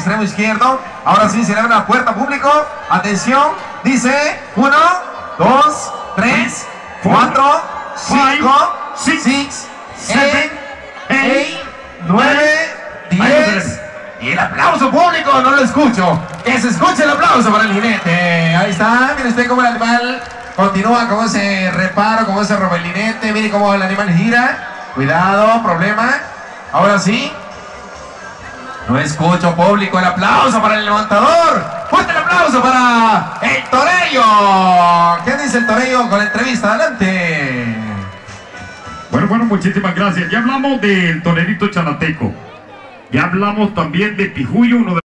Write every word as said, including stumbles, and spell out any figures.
extremo izquierdo. Ahora sí se le abre la puerta, público. Atención, dice uno, dos, tres, cuatro, cinco, seis, siete, ocho, nueve, diez. Y el aplauso público, no lo escucho. Que se escuche el aplauso para el jinete. Ahí está, mire usted cómo el animal continúa con ese reparo, con ese robelinete. Mire cómo el animal gira. Cuidado, problema. Ahora sí. No escucho, público, el aplauso para el levantador. Fuerte el aplauso para el Torello. ¿Qué dice el Torello con la entrevista? Adelante. Bueno, bueno, muchísimas gracias. Ya hablamos del torerito chalateco. Ya hablamos también de Pijuyo, uno de